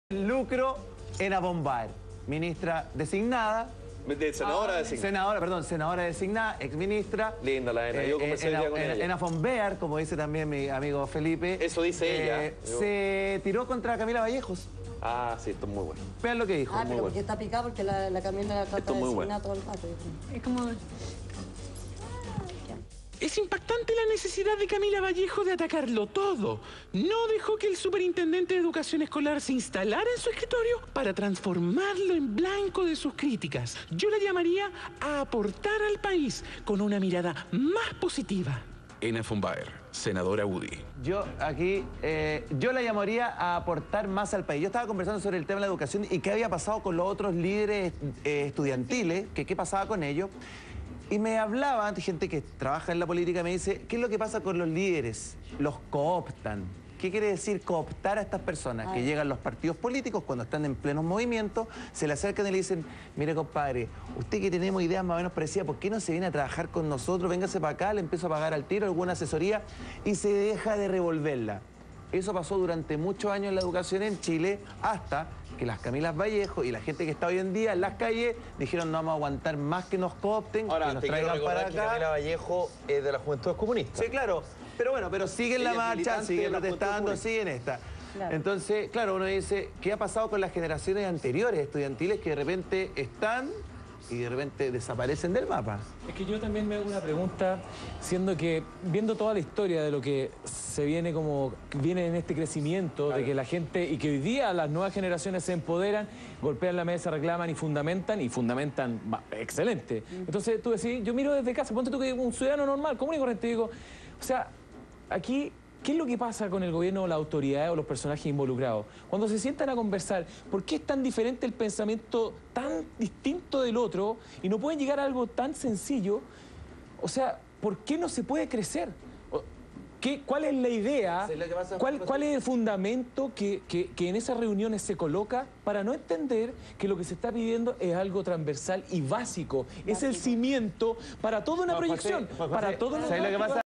Lucro en Avon-Baer, ministra designada. Senadora designada, exministra. Linda la ENA, yo conversé con ella. En Avon-Baer, como dice también mi amigo Felipe. Eso dice ella. Se tiró contra Camila Vallejos. Ah, sí, esto es muy bueno. Vean lo que dijo. Ah, pero porque está picado porque la Camila la trata de designar todo el rato. Es como... Es impactante la necesidad de Camila Vallejo de atacarlo todo. No dejó que el superintendente de educación escolar se instalara en su escritorio para transformarlo en blanco de sus críticas. Yo la llamaría a aportar al país con una mirada más positiva. Ena von Baer, senadora UDI. Yo la llamaría a aportar más al país. Yo estaba conversando sobre el tema de la educación y qué había pasado con los otros líderes estudiantiles, que qué pasaba con ellos. Y me hablaba, gente que trabaja en la política, me dice, ¿qué es lo que pasa con los líderes? Los cooptan. ¿Qué quiere decir cooptar a estas personas? Que llegan los partidos políticos, cuando están en plenos movimientos, se le acercan y le dicen, mire compadre, usted que tenemos ideas más o menos parecidas, ¿por qué no se viene a trabajar con nosotros? Véngase para acá, le empiezo a pagar al tiro alguna asesoría y se deja de revolverla. Eso pasó durante muchos años en la educación en Chile, hasta que las Camilas Vallejo y la gente que está hoy en día en las calles dijeron no vamos a aguantar más que nos coopten, ahora, que nos traigan para acá. Camila Vallejo es de la Juventud Comunista. Sí, claro. Pero bueno, pero sigue en la marcha, sigue protestando, sigue en esta. Claro. Entonces, claro, uno dice, ¿qué ha pasado con las generaciones anteriores estudiantiles que de repente están y de repente desaparecen del mapa? Es que yo también me hago una pregunta, siendo que, viendo toda la historia de lo que se viene en este crecimiento, claro, de que la gente, y que hoy día las nuevas generaciones se empoderan, golpean la mesa, reclaman y fundamentan excelente. Entonces tú decís, yo miro desde casa, ponte tú que un ciudadano normal, común y corriente, digo, o sea, aquí... ¿Qué es lo que pasa con el gobierno o la autoridad o los personajes involucrados? Cuando se sientan a conversar, ¿por qué es tan diferente el pensamiento tan distinto del otro y no pueden llegar a algo tan sencillo? O sea, ¿por qué no se puede crecer? ¿Cuál es la idea? ¿Cuál es el fundamento que en esas reuniones se coloca para no entender que lo que se está pidiendo es algo transversal y básico? Es el cimiento para toda una proyección, para todo lo que